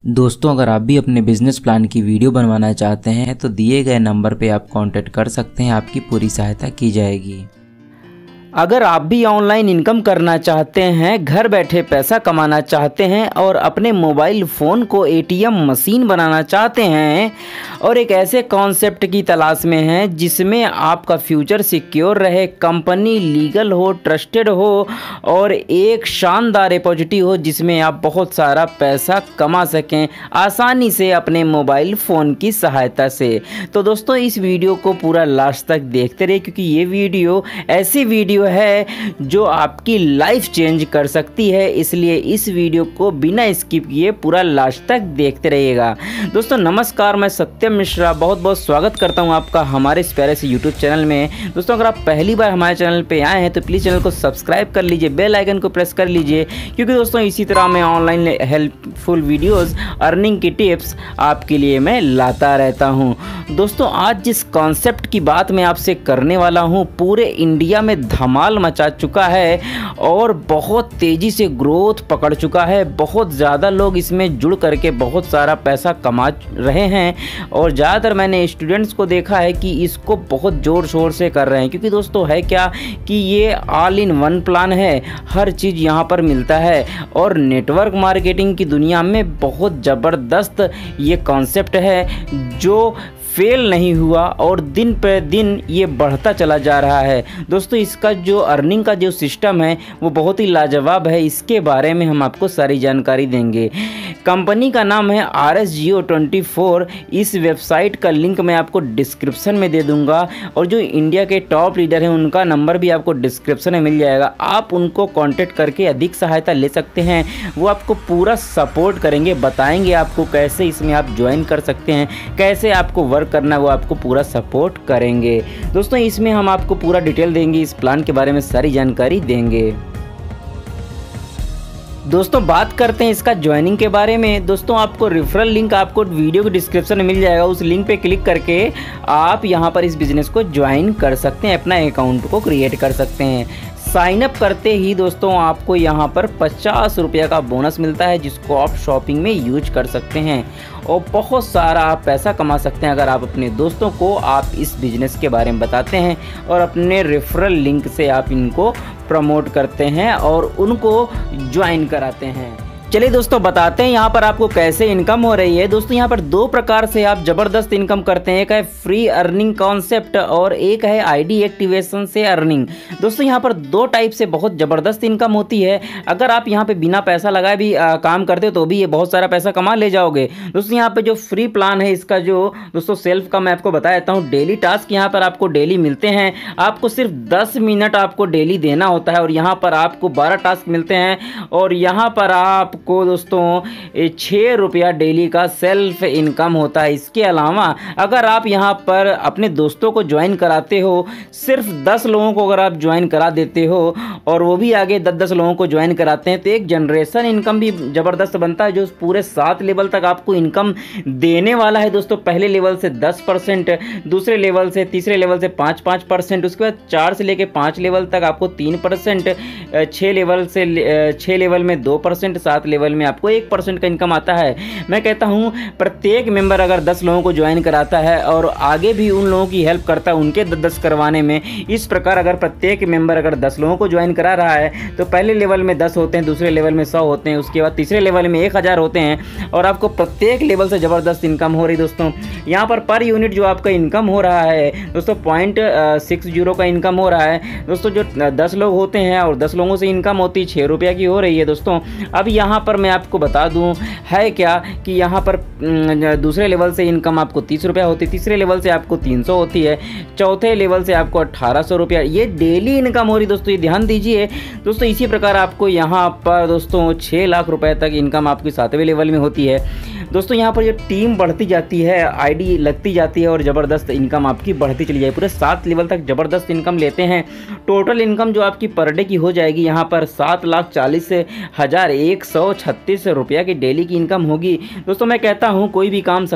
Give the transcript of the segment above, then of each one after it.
दोस्तों, अगर आप भी अपने बिजनेस प्लान की वीडियो बनवाना चाहते हैं तो दिए गए नंबर पे आप कांटेक्ट कर सकते हैं। आपकी पूरी सहायता की जाएगी। अगर आप भी ऑनलाइन इनकम करना चाहते हैं, घर बैठे पैसा कमाना चाहते हैं और अपने मोबाइल फ़ोन को एटीएम मशीन बनाना चाहते हैं और एक ऐसे कॉन्सेप्ट की तलाश में हैं जिसमें आपका फ्यूचर सिक्योर रहे, कंपनी लीगल हो, ट्रस्टेड हो और एक शानदार रिपॉजिटरी हो जिसमें आप बहुत सारा पैसा कमा सकें आसानी से अपने मोबाइल फ़ोन की सहायता से। तो दोस्तों, इस वीडियो को पूरा लास्ट तक देखते रहिए क्योंकि ये वीडियो ऐसी वीडियो है जो आपकी लाइफ चेंज कर सकती है, इसलिए इस वीडियो को बिना स्किप किए पूरा लास्ट तक देखते रहिएगा। दोस्तों नमस्कार, मैं सत्यम मिश्रा बहुत बहुत स्वागत करता हूं आपका हमारे इस प्यारे से यूट्यूब चैनल में। दोस्तों, अगर आप पहली बार हमारे चैनल पे आए हैं तो प्लीज़ चैनल को सब्सक्राइब कर लीजिए, बेल आइकन को प्रेस कर लीजिए क्योंकि दोस्तों इसी तरह मैं ऑनलाइन हेल्पफुल वीडियोज़, अर्निंग की टिप्स आपके लिए मैं लाता रहता हूँ। दोस्तों, आज जिस कॉन्सेप्ट की बात मैं आपसे करने वाला हूँ पूरे इंडिया में धमाल मचा चुका है और बहुत तेज़ी से ग्रोथ पकड़ चुका है। बहुत ज़्यादा लोग इसमें जुड़ करके बहुत सारा पैसा कमा रहे हैं और ज़्यादातर मैंने स्टूडेंट्स को देखा है कि इसको बहुत ज़ोर शोर से कर रहे हैं क्योंकि दोस्तों है क्या कि ये ऑल इन वन प्लान है, हर चीज़ यहाँ पर मिलता है और नेटवर्क मार्केटिंग की दुनिया में बहुत ज़बरदस्त ये कॉन्सेप्ट है जो फेल नहीं हुआ और दिन पे दिन ये बढ़ता चला जा रहा है। दोस्तों, इसका जो अर्निंग का जो सिस्टम है वो बहुत ही लाजवाब है। इसके बारे में हम आपको सारी जानकारी देंगे। कंपनी का नाम है RSGO24। इस वेबसाइट का लिंक मैं आपको डिस्क्रिप्शन में दे दूंगा और जो इंडिया के टॉप लीडर हैं उनका नंबर भी आपको डिस्क्रिप्शन में मिल जाएगा। आप उनको कांटेक्ट करके अधिक सहायता ले सकते हैं। वो आपको पूरा सपोर्ट करेंगे, बताएंगे आपको कैसे इसमें आप ज्वाइन कर सकते हैं, कैसे आपको वर्क करना, वो आपको पूरा सपोर्ट करेंगे। दोस्तों, इसमें हम आपको पूरा डिटेल देंगे, इस प्लान के बारे में सारी जानकारी देंगे। दोस्तों, बात करते हैं इसका ज्वाइनिंग के बारे में। दोस्तों, आपको रेफरल लिंक आपको वीडियो के डिस्क्रिप्शन में मिल जाएगा। उस लिंक पे क्लिक करके आप यहां पर इस बिज़नेस को ज्वाइन कर सकते हैं, अपना अकाउंट को क्रिएट कर सकते हैं। साइन अप करते ही दोस्तों आपको यहाँ पर 50 रुपये का बोनस मिलता है जिसको आप शॉपिंग में यूज कर सकते हैं और बहुत सारा आप पैसा कमा सकते हैं अगर आप अपने दोस्तों को आप इस बिज़नेस के बारे में बताते हैं और अपने रेफरल लिंक से आप इनको प्रमोट करते हैं और उनको ज्वाइन कराते हैं। चलिए दोस्तों, बताते हैं यहाँ पर आपको कैसे इनकम हो रही है। दोस्तों, यहाँ पर दो प्रकार से आप ज़बरदस्त इनकम करते हैं। एक है फ्री अर्निंग कॉन्सेप्ट और एक है आईडी एक्टिवेशन से अर्निंग। दोस्तों, यहाँ पर दो टाइप से बहुत ज़बरदस्त इनकम होती है। अगर आप यहाँ पे बिना पैसा लगाए भी काम करते हो तो भी ये बहुत सारा पैसा कमा ले जाओगे। दोस्तों, यहाँ पर जो फ्री प्लान है इसका जो दोस्तों सेल्फ का मैं आपको बता देता हूँ। डेली टास्क यहाँ पर आपको डेली मिलते हैं। आपको सिर्फ 10 मिनट आपको डेली देना होता है और यहाँ पर आपको 12 टास्क मिलते हैं और यहाँ पर आप को दोस्तों 6 रुपया डेली का सेल्फ इनकम होता है। इसके अलावा अगर आप यहाँ पर अपने दोस्तों को ज्वाइन कराते हो, सिर्फ 10 लोगों को अगर आप ज्वाइन करा देते हो और वो भी आगे 10-10 लोगों को ज्वाइन कराते हैं तो एक जनरेशन इनकम भी ज़बरदस्त बनता है जो पूरे 7 लेवल तक आपको इनकम देने वाला है। दोस्तों, पहले लेवल से 10%, दूसरे लेवल से, तीसरे लेवल से 5-5%, उसके बाद 4 से लेकर 5 लेवल तक आपको 3%, 6 लेवल में 2%, 7 लेवल में आपको 1% का इनकम आता है। मैं कहता हूं प्रत्येक मेंबर अगर 10 लोगों को ज्वाइन कराता है और आगे भी उन लोगों की हेल्प करता है उनके 10 करवाने में, इस प्रकार अगर प्रत्येक मेंबर अगर 10 लोगों को ज्वाइन करा रहा है तो पहले लेवल में 10 होते हैं, दूसरे लेवल में 100 होते हैं, उसके बाद तीसरे लेवल में 1000 होते हैं और आपको प्रत्येक लेवल से ज़बरदस्त इनकम हो रही। दोस्तों, यहाँ पर यूनिट जो आपका इनकम हो रहा है दोस्तों 0.60 का इनकम हो रहा है। दोस्तों, जो 10 लोग होते हैं और 10 लोगों से इनकम होती है 6 रुपया की हो रही है। दोस्तों, अब यहाँ पर मैं आपको बता दूं है क्या कि यहाँ पर दूसरे लेवल से इनकम आपको 30 रुपया होती है, तीसरे लेवल से आपको 300 होती है, चौथे लेवल से आपको 1800 रुपया ये डेली इनकम हो रही। दोस्तों, ये ध्यान दीजिए। दोस्तों, इसी प्रकार आपको यहाँ पर दोस्तों 6 लाख रुपए तक इनकम आपकी 7वें लेवल में होती है। दोस्तों, यहाँ पर जो टीम बढ़ती जाती है, आईडी लगती जाती है और ज़बरदस्त इनकम आपकी बढ़ती चली जाए। पूरे 7 लेवल तक ज़बरदस्त इनकम लेते हैं। टोटल इनकम जो आपकी पर डे की हो जाएगी यहाँ पर 7,40,136 रुपया की डेली की इनकम होगी। दोस्तों मैं कहता हूँ कोई भी काम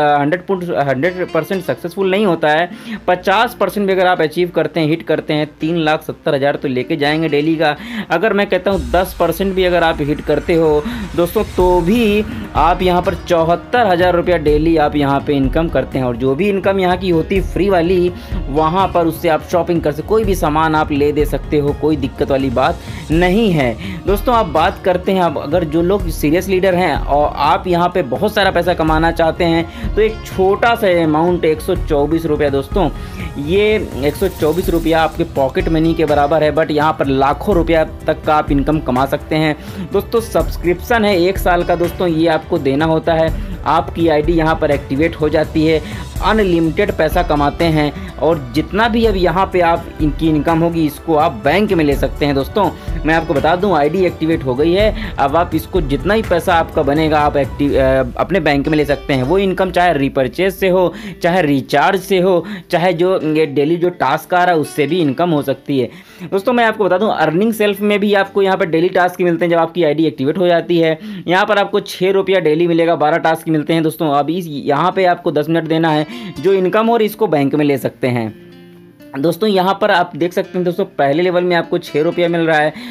100% सक्सेसफुल नहीं होता है। 50% भी अगर आप अचीव करते हैं, हिट करते हैं, 3,70,000 तो लेके जाएंगे डेली का। अगर मैं कहता हूँ 10% भी अगर आप हिट करते हो दोस्तों तो भी आप यहाँ पर 74,000 रुपया डेली आप यहाँ पे इनकम करते हैं। और जो भी इनकम यहाँ की होती फ्री वाली, वहाँ पर उससे आप शॉपिंग कर सकते, कोई भी सामान आप ले दे सकते हो, कोई दिक्कत वाली बात नहीं है। दोस्तों आप बात करते हैं, अब अगर जो लोग सीरियस लीडर हैं और आप यहाँ पे बहुत सारा पैसा कमाना चाहते हैं तो एक छोटा सा अमाउंट 124 रुपया, दोस्तों ये 124 रुपया आपके पॉकेट मनी के बराबर है, बट यहाँ पर लाखों रुपया तक का आप इनकम कमा सकते हैं। दोस्तों सब्सक्रिप्शन है 1 साल का, दोस्तों ये आपको देना होता है। आपकी आईडी यहाँ पर एक्टिवेट हो जाती है, अनलिमिटेड पैसा कमाते हैं और जितना भी अब यहाँ पे आप इनकी इनकम होगी इसको आप बैंक में ले सकते हैं। दोस्तों मैं आपको बता दूं आईडी एक्टिवेट हो गई है, अब आप इसको जितना ही पैसा आपका बनेगा आप अपने बैंक में ले सकते हैं। वो इनकम चाहे रीपरचेज से हो, चाहे रिचार्ज से हो, चाहे जो डेली जो टास्क आ रहा है उससे भी इनकम हो सकती है। दोस्तों मैं आपको बता दूं अर्निंग सेल्फ में भी आपको यहाँ पर डेली टास्क मिलते हैं। जब आपकी आईडी एक्टिवेट हो जाती है यहाँ पर आपको 6 रुपया डेली मिलेगा, 12 टास्क मिलते हैं। दोस्तों अब इस यहाँ पे आपको 10 मिनट देना है, जो इनकम और इसको बैंक में ले सकते हैं। दोस्तों यहाँ पर आप देख सकते हैं दोस्तों पहले लेवल में आपको 6 रुपया मिल रहा है,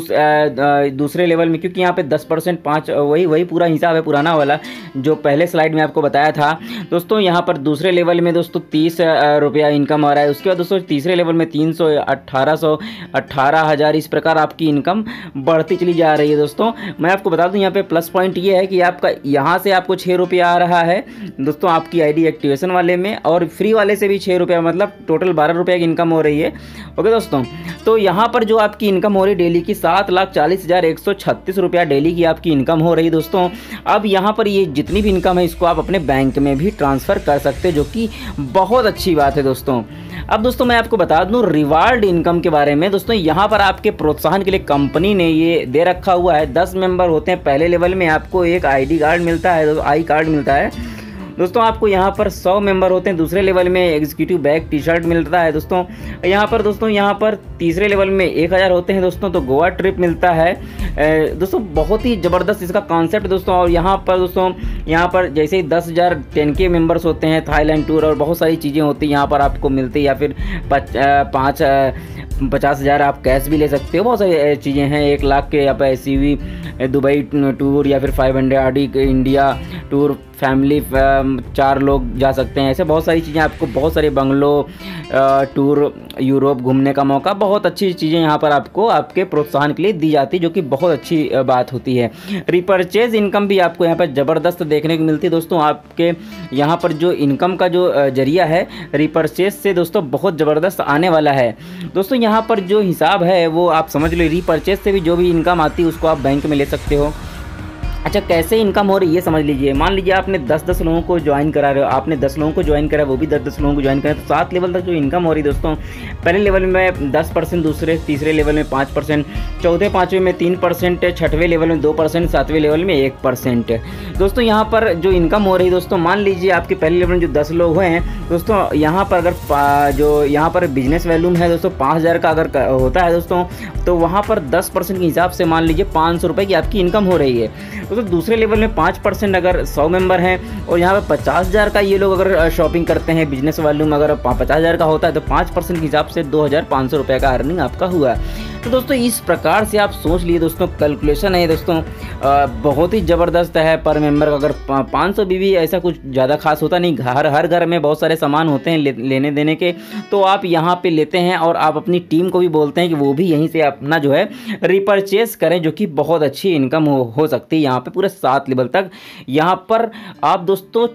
दूसरे लेवल में, क्योंकि यहाँ पे 10% 5 वही पूरा हिसाब है पुराना वाला जो पहले स्लाइड में आपको बताया था। दोस्तों यहाँ पर दूसरे लेवल में दोस्तों 30 रुपया इनकम आ रहा है। उसके बाद दोस्तों तीसरे लेवल में 300, 1800, 18,000 इस प्रकार आपकी इनकम बढ़ती चली जा रही है। दोस्तों मैं आपको बता दूँ यहाँ पे प्लस पॉइंट ये है कि आपका यहाँ से आपको 6 रुपया आ रहा है दोस्तों आपकी आईडी एक्टिवेशन वाले में, और फ्री वाले से भी 6 रुपया, मतलब टोटल 12 रुपये की इनकम हो रही है। ओके दोस्तों, तो यहाँ पर जो आपकी इनकम हो रही है डेली की 7,40,136 रुपया डेली की आपकी इनकम हो रही है। दोस्तों अब यहाँ पर ये जितनी भी इनकम है इसको आप अपने बैंक में भी ट्रांसफ़र कर सकते हैं, जो कि बहुत अच्छी बात है। दोस्तों अब दोस्तों मैं आपको बता दूं रिवार्ड इनकम के बारे में। दोस्तों यहाँ पर आपके प्रोत्साहन के लिए कंपनी ने ये दे रखा हुआ है, 10 मेंबर होते हैं पहले लेवल में, आपको एक आईडी कार्ड मिलता है, आई कार्ड मिलता है। दोस्तों आपको यहाँ पर 100 मेंबर होते हैं दूसरे लेवल में, एग्जीक्यूटिव बैग टी शर्ट मिलता है। दोस्तों यहाँ पर तीसरे लेवल में 1000 होते हैं दोस्तों, तो गोवा ट्रिप मिलता है। दोस्तों बहुत ही ज़बरदस्त इसका कॉन्सेप्ट दोस्तों। और यहाँ पर जैसे ही 10,000 10K मेंबर्स होते हैं, थाईलैंड टूर और बहुत सारी चीज़ें होती हैं यहाँ पर आपको मिलती है, या फिर 50,000 आप कैश भी ले सकते हो। बहुत सारी चीज़ें हैं, 1 लाख के यहाँ पर SUV दुबई टूर, या फिर 500 आरडी इंडिया टूर, फैमिली 4 लोग जा सकते हैं। ऐसे बहुत सारी चीज़ें आपको, बहुत सारे बंगलो टूर, यूरोप घूमने का मौका, बहुत अच्छी चीज़ें यहाँ पर आपको आपके प्रोत्साहन के लिए दी जाती है, जो कि बहुत अच्छी बात होती है। रिपर्चेज इनकम भी आपको यहाँ पर ज़बरदस्त देखने को मिलती है। दोस्तों आपके यहाँ पर जो इनकम का जो जरिया है रिपर्चेज से दोस्तों बहुत ज़बरदस्त आने वाला है। दोस्तों यहाँ पर जो हिसाब है वो आप समझ लो, रिपर्चेज से भी जो भी इनकम आती है उसको आप बैंक में ले सकते हो। अच्छा कैसे इनकम हो रही है ये समझ लीजिए। मान लीजिए आपने 10-10 लोगों को ज्वाइन करा रहे हो, आपने 10 लोगों को ज्वाइन करा, वो भी 10-10 लोगों को ज्वाइन करा, तो 7 लेवल तक जो इनकम हो रही है दोस्तों, पहले लेवल में 10%, दूसरे तीसरे लेवल में 5%, चौथे 5वें में 3%, 6वें लेवल में 2%, 7वें लेवल में 1%। दोस्तों यहाँ पर जो इनकम हो रही है दोस्तों, मान लीजिए आपके पहले लेवल में जो 10 लोग हुए हैं दोस्तों, यहाँ पर अगर जो यहाँ पर बिजनेस वैल्यूम है दोस्तों 5,000 का अगर होता है दोस्तों, तो वहाँ पर 10% के हिसाब से मान लीजिए 500 रुपये की आपकी इनकम हो रही है। दोस्तों दूसरे लेवल में 5% अगर 100 मेंबर हैं और यहाँ पर 50,000 का ये लोग अगर शॉपिंग करते हैं, बिजनेस वॉल्यूम अगर 50,000 का होता है, तो 5% के हिसाब से 2,500 रुपये का अर्निंग आपका हुआ। तो दोस्तों इस प्रकार से आप सोच लिए दोस्तों, कैलकुलेशन है दोस्तों बहुत ही ज़बरदस्त है। पर मेंबर का अगर 500 भी ऐसा कुछ ज़्यादा खास होता नहीं, हर घर में बहुत सारे सामान होते हैं लेने देने के, तो आप यहाँ पे लेते हैं और आप अपनी टीम को भी बोलते हैं कि वो भी यहीं से अपना जो है रिपर्चेस करें, जो कि बहुत अच्छी इनकम हो सकती है यहाँ पे पूरे 7 लेवल तक। यहाँ पर आप दोस्तों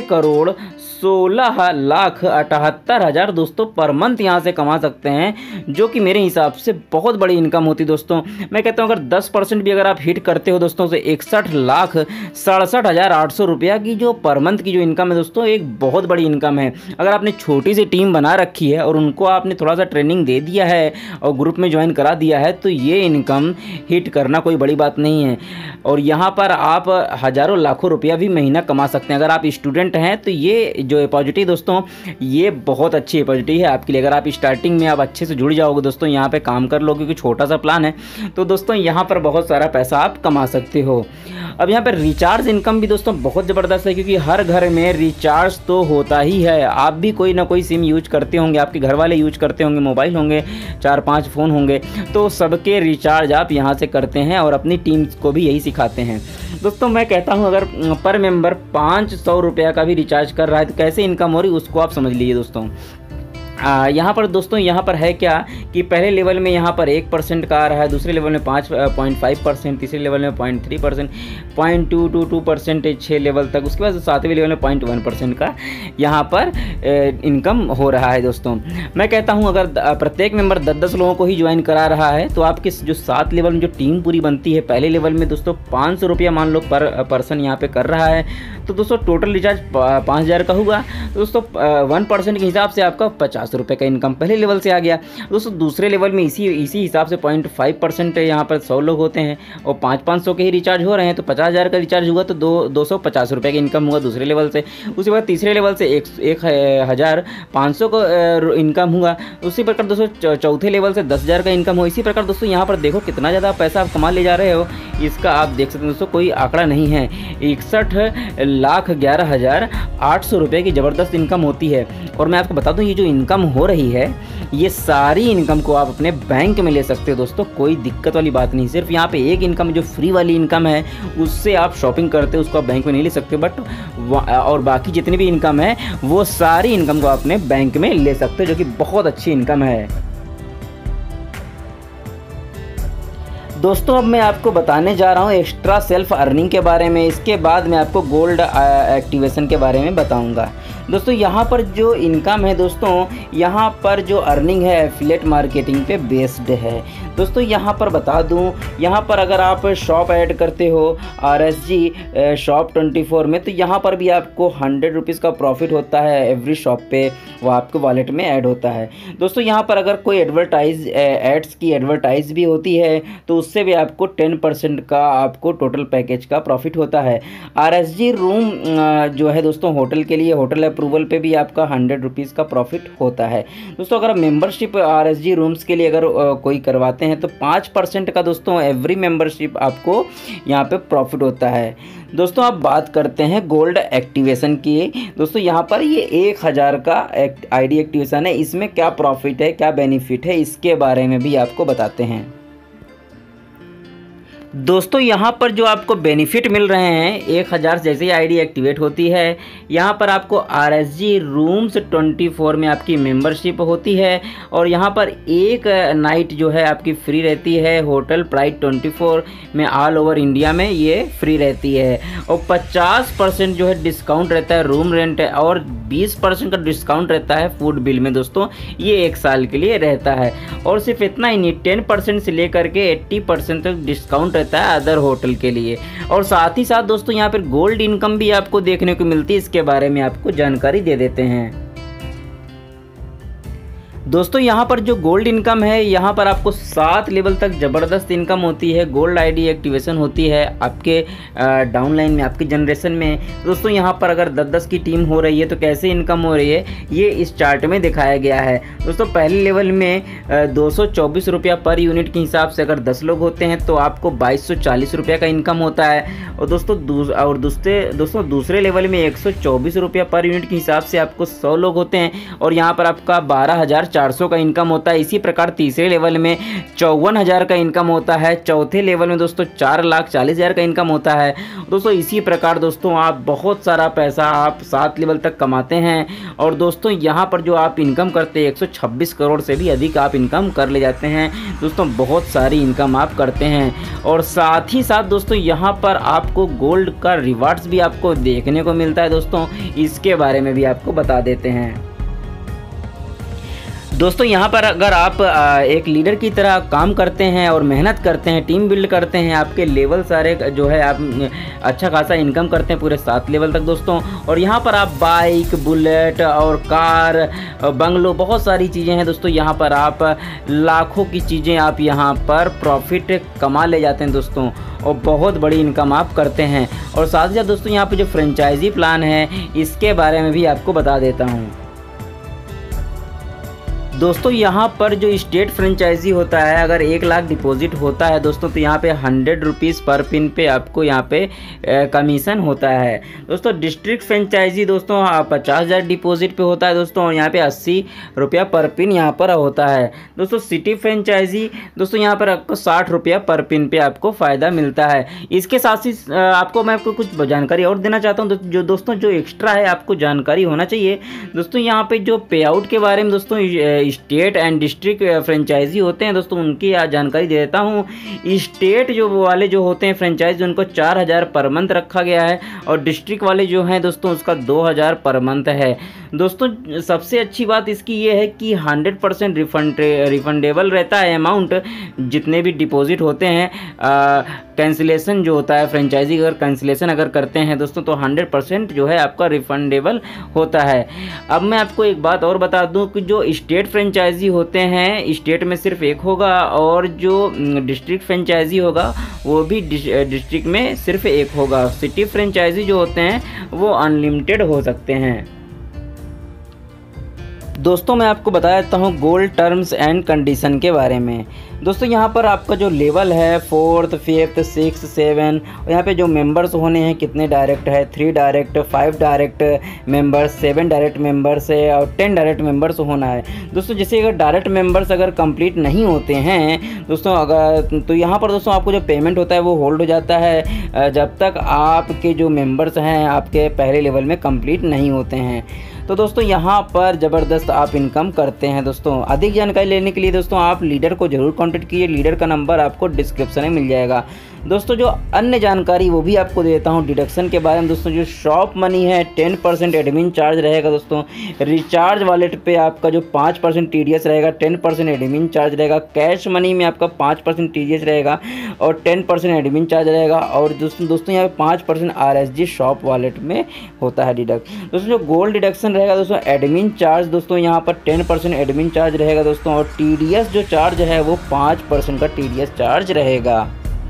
6,16,78,000 दोस्तों पर मंथ यहाँ से कमा सकते हैं, जो कि मेरे हिसाब से बहुत बड़ी इनकम होती है दोस्तों। मैं कहता हूँ अगर 10% भी अगर आप हिट करते हो दोस्तों, तो 61,67,800 रुपया की जो पर मंथ की जो इनकम है दोस्तों, एक बहुत बड़ी इनकम है। अगर आपने छोटी सी टीम बना रखी है और उनको आपने थोड़ा सा ट्रेनिंग दे दिया है और ग्रुप में ज्वाइन करा दिया है, तो ये इनकम हिट करना कोई बड़ी बात नहीं है। और यहाँ पर आप हज़ारों लाखों रुपया भी महीना कमा सकते हैं। अगर आप स्टूडेंट हैं तो ये जो अपॉर्चुनिटी दोस्तों, ये बहुत अच्छी अपॉर्चुनिटी है आपके लिए। अगर आप स्टार्टिंग में आप अच्छे से जुड़ जाओगे दोस्तों, यहाँ पे काम कर लो, क्योंकि छोटा सा प्लान है, तो दोस्तों यहाँ पर बहुत सारा पैसा आप कमा सकते हो। अब यहाँ पर रिचार्ज इनकम भी दोस्तों बहुत ज़बरदस्त है, क्योंकि हर घर में रिचार्ज तो होता ही है। आप भी कोई ना कोई सिम यूज करते होंगे, आपके घर वाले यूज करते होंगे, मोबाइल होंगे, 4-5 फ़ोन होंगे, तो सबके रिचार्ज आप यहाँ से करते हैं और अपनी टीम्स को भी यही सिखाते हैं। दोस्तों मैं कहता हूँ, अगर पर मेंबर 500 रुपया का भी रिचार्ज कर रहा है तो कैसे इनकम हो रही उसको आप समझ लीजिए दोस्तों। यहाँ पर दोस्तों, यहाँ पर है क्या कि पहले लेवल में यहाँ पर 1% का आ रहा है, दूसरे लेवल में 5.5%, तीसरे लेवल में 0.3%, 0.222%, 6 लेवल तक, उसके बाद 7वें लेवल में 0.1% का यहाँ पर इनकम हो रहा है दोस्तों। मैं कहता हूँ अगर प्रत्येक मेंबर 10-10 लोगों को ही ज्वाइन करा रहा है तो आपकी जो 7 लेवल में जो टीम पूरी बनती है, पहले लेवल में दोस्तों 500 रुपया मान लो पर पर्सन यहाँ पे कर रहा है, तो दोस्तों टोटल रिचार्ज 5000 का होगा। दोस्तों 1% के हिसाब से आपका 50 रुपये का इनकम पहले लेवल से आ गया। दोस्तों दूसरे लेवल में इसी हिसाब से 0.5% यहाँ पर 100 लोग होते हैं और 500 के ही रिचार्ज हो रहे हैं, तो 50,000 का रिचार्ज हुआ तो 250 रुपये का इनकम हुआ दूसरे लेवल से। उसके बाद तीसरे लेवल से 1,500 का इनकम हुआ। उसी प्रकार दोस्तों चौथे लेवल से 10,000 का इनकम हो। इसी प्रकार दोस्तों यहाँ पर देखो कितना ज़्यादा पैसा आप कमा ले जा रहे हो, इसका आप देख सकते हैं दोस्तों, कोई आंकड़ा नहीं है। 61,11,800 रुपये की ज़बरदस्त इनकम होती है। और मैं आपको बता दूं, ये जो इनकम हो रही है, ये सारी इनकम को आप अपने बैंक में ले सकते हो दोस्तों, कोई दिक्कत वाली बात नहीं। सिर्फ यहाँ पे एक इनकम जो फ्री वाली इनकम है, उससे आप शॉपिंग करते हो, उसको आप बैंक में नहीं ले सकते, बट और बाकी जितनी भी इनकम है वो सारी इनकम को आप अपने बैंक में ले सकते हो, जो कि बहुत अच्छी इनकम है दोस्तों। अब मैं आपको बताने जा रहा हूँ एक्स्ट्रा सेल्फ अर्निंग के बारे में। इसके बाद मैं आपको गोल्ड एक्टिवेशन के बारे में बताऊंगा। दोस्तों यहाँ पर जो इनकम है दोस्तों, यहाँ पर जो अर्निंग है एफिलिएट मार्केटिंग पे बेस्ड है दोस्तों। यहाँ पर बता दूँ, यहाँ पर अगर आप शॉप ऐड करते हो RSG शॉप 24 में, तो यहाँ पर भी आपको 100 रुपीज़ का प्रॉफिट होता है एवरी शॉप पे, वो आपके वॉलेट में ऐड होता है दोस्तों। यहाँ पर अगर कोई एड्स की एडवर्टाइज भी होती है तो उससे भी आपको 10% का आपको टोटल पैकेज का प्रॉफिट होता है। RSG रूम जो है दोस्तों होटल के लिए, होटल अप्रूवल पे भी आपका 100 रुपीज़ का प्रॉफिट होता है दोस्तों। अगर मेंबरशिप RSG रूम्स के लिए अगर कोई करवाते हैं तो 5% का दोस्तों एवरी मेंबरशिप आपको यहाँ पे प्रॉफिट होता है दोस्तों। आप बात करते हैं गोल्ड एक्टिवेशन की दोस्तों। यहाँ पर ये 1000 का ID एक्टिवेशन है, इसमें क्या प्रॉफिट है, क्या बेनिफिट है, इसके बारे में भी आपको बताते हैं दोस्तों। यहाँ पर जो आपको बेनिफिट मिल रहे हैं, 1000 जैसे ही ID एक्टिवेट होती है, यहाँ पर आपको RSG रूम्स 24 में आपकी मेंबरशिप होती है और यहाँ पर एक नाइट जो है आपकी फ्री रहती है। होटल प्राइड 24 में ऑल ओवर इंडिया में ये फ्री रहती है और 50% जो है डिस्काउंट रहता है रूम रेंट और 20% का डिस्काउंट रहता है फूड बिल में दोस्तों। ये 1 साल के लिए रहता है और सिर्फ इतना ही नहीं, 10% से लेकर के 80% तक डिस्काउंट रहता है अदर होटल के लिए। और साथ ही साथ दोस्तों यहाँ पर गोल्ड इनकम भी आपको देखने को मिलती है, इसके बारे में आपको जानकारी दे देते हैं दोस्तों। यहाँ पर जो गोल्ड इनकम है, यहाँ पर आपको 7 लेवल तक ज़बरदस्त इनकम होती है। गोल्ड ID एक्टिवेशन होती है आपके डाउनलाइन में, आपके जनरेशन में दोस्तों। यहाँ पर अगर 10-10 की टीम हो रही है तो कैसे इनकम हो रही है, ये इस चार्ट में दिखाया गया है दोस्तों। पहले लेवल में 224 रुपया पर यूनिट के हिसाब से अगर 10 लोग होते हैं तो आपको 2240 रुपये का इनकम होता है। और दोस्तों दूसरे लेवल में 124 रुपया पर यूनिट के हिसाब से आपको 100 लोग होते हैं और यहाँ पर आपका 12,400 का इनकम होता है। इसी प्रकार तीसरे लेवल में 54,000 का इनकम होता है। चौथे लेवल में दोस्तों 4,40,000 का इनकम होता है दोस्तों। इसी प्रकार दोस्तों आप बहुत सारा पैसा आप 7 लेवल तक कमाते हैं। और दोस्तों यहाँ पर जो आप इनकम करते हैं 126 करोड़ से भी अधिक आप इनकम कर ले जाते हैं दोस्तों। बहुत सारी इनकम आप करते हैं और साथ ही साथ दोस्तों यहाँ पर आपको गोल्ड का रिवार्ड्स भी आपको देखने को मिलता है दोस्तों। इसके बारे में भी आपको बता देते हैं दोस्तों यहाँ पर अगर आप एक लीडर की तरह काम करते हैं और मेहनत करते हैं, टीम बिल्ड करते हैं, आपके लेवल सारे जो है आप अच्छा खासा इनकम करते हैं पूरे 7 लेवल तक दोस्तों। और यहाँ पर आप बाइक, बुलेट और कार, बंगलो, बहुत सारी चीज़ें हैं दोस्तों। यहाँ पर आप लाखों की चीज़ें आप यहाँ पर प्रॉफिट कमा ले जाते हैं दोस्तों, और बहुत बड़ी इनकम आप करते हैं। और साथ ही साथ दोस्तों यहाँ पर जो फ्रेंचाइजी प्लान है इसके बारे में भी आपको बता देता हूँ दोस्तों। यहाँ पर जो स्टेट फ्रेंचाइजी होता है, अगर 1 लाख डिपॉजिट होता है दोस्तों तो यहाँ पे 100 रुपीज़ पर पिन पे आपको यहाँ पे कमीशन होता है दोस्तों। डिस्ट्रिक्ट फ्रेंचाइजी दोस्तों 50,000 डिपॉजिट पे होता है दोस्तों, और यहाँ पे 80 रुपया पर पिन यहाँ पर होता है दोस्तों। सिटी फ्रेंचाइजी दोस्तों यहाँ पर आपको 60 रुपया पर पिन पे आपको फ़ायदा मिलता है। इसके साथ ही आपको मैं आपको कुछ जानकारी और देना चाहता हूँ जो दोस्तों जो एक्स्ट्रा है आपको जानकारी होना चाहिए दोस्तों। यहाँ पे जो पे आउट के बारे में दोस्तों स्टेट एंड डिस्ट्रिक्ट फ्रेंचाइजी होते हैं दोस्तों, उनकी जानकारी दे देता हूँ। स्टेट जो वाले जो होते हैं फ्रेंचाइजी उनको 4,000 पर मंथ रखा गया है, और डिस्ट्रिक्ट वाले जो हैं दोस्तों उसका 2,000 पर मंथ है दोस्तों। सबसे अच्छी बात इसकी ये है कि 100% रिफंडेबल रहता है अमाउंट, जितने भी डिपॉजिट होते हैं। कैंसिलेशन जो होता है, फ्रेंचाइजी अगर कैंसिलेशन अगर करते हैं दोस्तों तो 100% जो है आपका रिफंडेबल होता है। अब मैं आपको एक बात और बता दूं कि जो स्टेट फ्रेंचाइजी होते हैं स्टेट में सिर्फ एक होगा, और जो डिस्ट्रिक्ट फ्रेंचाइजी होगा वो भी डिस्ट्रिक्ट में सिर्फ एक होगा। सिटी फ्रेंचाइजी जो होते हैं वो अनलिमिटेड हो सकते हैं दोस्तों। मैं आपको बता देता हूँ गोल्ड टर्म्स एंड कंडीशन के बारे में दोस्तों। यहाँ पर आपका जो लेवल है 4th, 5th, 6th, 7, और यहाँ पे जो मेंबर्स होने हैं कितने डायरेक्ट है, 3 direct, 5 direct members, 7 direct members है, और 10 डायरेक्ट मेंबर्स होना है दोस्तों। जैसे अगर डायरेक्ट मेंबर्स अगर कंप्लीट नहीं होते हैं दोस्तों अगर, तो यहाँ पर दोस्तों आपको जो पेमेंट होता है वो होल्ड हो जाता है जब तक आपके जो मेंबर्स हैं आपके पहले लेवल में कंप्लीट नहीं होते हैं। तो दोस्तों यहाँ पर ज़बरदस्त आप इनकम करते हैं दोस्तों। अधिक जानकारी लेने के लिए दोस्तों आप लीडर को ज़रूर कांटेक्ट कीजिए, लीडर का नंबर आपको डिस्क्रिप्शन में मिल जाएगा दोस्तों। जो अन्य जानकारी वो भी आपको दे देता हूँ डिडक्शन के बारे में दोस्तों। जो शॉप मनी है 10% एडमिन चार्ज रहेगा दोस्तों। रिचार्ज वॉलेट पे आपका जो 5% TDS रहेगा, 10% एडमिन चार्ज रहेगा। कैश मनी में आपका 5% TDS रहेगा और 10% एडमिन चार्ज रहेगा। और दोस्तों यहाँ पे 5% RSG शॉप वॉलेट में होता है डिडक्ट दोस्तों। जो गोल्ड डिडक्शन रहेगा दोस्तों, एडमिन चार्ज दोस्तों यहाँ पर 10% एडमिन चार्ज रहेगा दोस्तों, और TDS जो चार्ज है वो 5% का TDS चार्ज रहेगा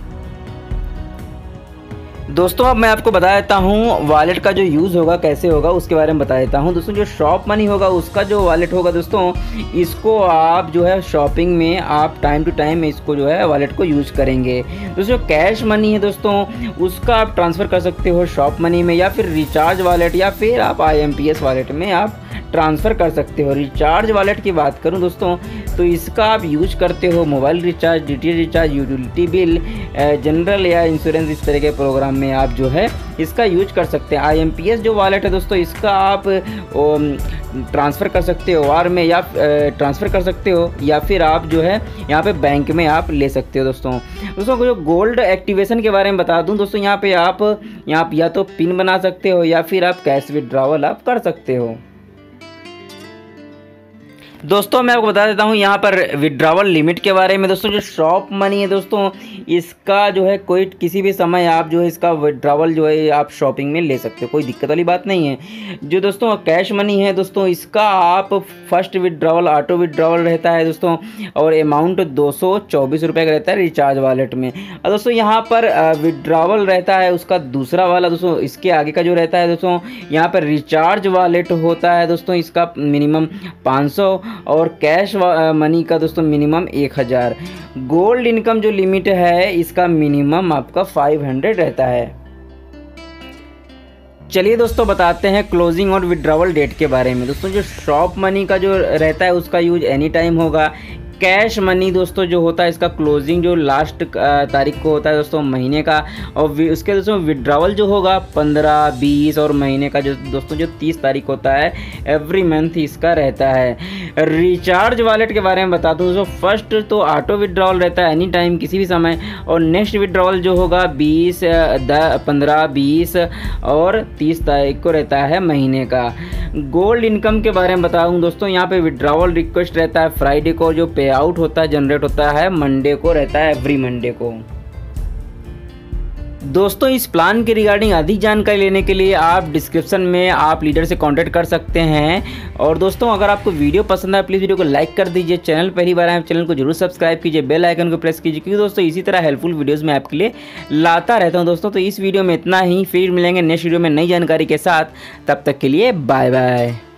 दोस्तों। अब मैं आपको बता देता हूँ वॉलेट का जो यूज़ होगा कैसे होगा उसके बारे में बता देता हूँ दोस्तों। जो शॉप मनी होगा उसका जो वॉलेट होगा दोस्तों, इसको आप जो है शॉपिंग में आप टाइम टू टाइम इसको जो है वॉलेट को यूज़ करेंगे दोस्तों। कैश मनी है दोस्तों, उसका आप ट्रांसफ़र कर सकते हो शॉप मनी में, या फिर रिचार्ज वॉलेट, या फिर आप IMPS वॉलेट में आप ट्रांसफ़र कर सकते हो। रिचार्ज वॉलेट की बात करूं दोस्तों तो इसका आप यूज करते हो mobile recharge, DTH recharge, utility bill, general या इंश्योरेंस, इस तरह के प्रोग्राम में आप जो है इसका यूज कर सकते हैं। IMPS जो वॉलेट है दोस्तों, इसका आप ट्रांसफ़र कर सकते हो OR में, या ट्रांसफ़र कर सकते हो, या फिर आप जो है यहाँ पे बैंक में आप ले सकते हो दोस्तों। को जो गोल्ड एक्टिवेशन के बारे में बता दूं दोस्तों, यहाँ पे आप या तो पिन बना सकते हो, या फिर आप कैश विड्रॉवल आप कर सकते हो दोस्तों। मैं आपको बता देता हूँ यहाँ पर विड्रॉवल लिमिट के बारे में दोस्तों। जो शॉप मनी है दोस्तों, इसका जो है कोई किसी भी समय आप जो है इसका विड्रॉवल जो है आप शॉपिंग में ले सकते हो, कोई दिक्कत वाली बात नहीं है। जो दोस्तों कैश मनी है दोस्तों, इसका आप फर्स्ट विड्रॉवल ऑटो विड्रॉवल रहता है दोस्तों, और अमाउंट 224 रुपये का रहता है रिचार्ज वॉलेट में। और दोस्तों यहाँ पर विड्रॉवल रहता है उसका दूसरा वाला दोस्तों, इसके आगे का जो रहता है दोस्तों, यहाँ पर रिचार्ज वॉलेट होता है दोस्तों, इसका मिनिमम 500, और कैश मनी का दोस्तों मिनिमम 1000। गोल्ड इनकम जो लिमिट है इसका मिनिमम आपका 500 रहता है। चलिए दोस्तों बताते हैं क्लोजिंग और विड्रॉवल डेट के बारे में दोस्तों। जो शॉप मनी का जो रहता है उसका यूज एनी टाइम होगा। कैश मनी दोस्तों जो होता है इसका क्लोजिंग जो लास्ट तारीख को होता है दोस्तों महीने का, और उसके दोस्तों विड्रॉवल जो होगा 15, 20 और महीने का जो दोस्तों जो 30 तारीख होता है एवरी मंथ इसका रहता है। रिचार्ज वॉलेट के बारे में बता दूँ दोस्तों, फर्स्ट तो ऑटो विड्रॉवल रहता है एनी टाइम किसी भी समय, और नेक्स्ट विड्रॉवल जो होगा 20, 15, 20 और 30 तारीख को रहता है महीने का। गोल्ड इनकम के बारे में बताऊँ दोस्तों। यहाँ पे विड्रॉवल रिक्वेस्ट रहता है फ्राइडे को, जो पे आउट होता है जनरेट होता है मंडे को रहता है, एवरी मंडे को। दोस्तों इस प्लान के रिगार्डिंग अधिक जानकारी लेने के लिए आप डिस्क्रिप्शन में आप लीडर से कांटेक्ट कर सकते हैं। और दोस्तों अगर आपको वीडियो पसंद आए प्लीज़ वीडियो को लाइक कर दीजिए, चैनल पहली बार आए चैनल को जरूर सब्सक्राइब कीजिए, बेल आइकन को प्रेस कीजिए, क्योंकि दोस्तों इसी तरह हेल्पफुल वीडियोस मैं आपके लिए लाता रहता हूं दोस्तों। तो इस वीडियो में इतना ही, फिर मिलेंगे नेक्स्ट वीडियो में नई जानकारी के साथ, तब तक के लिए बाय बाय।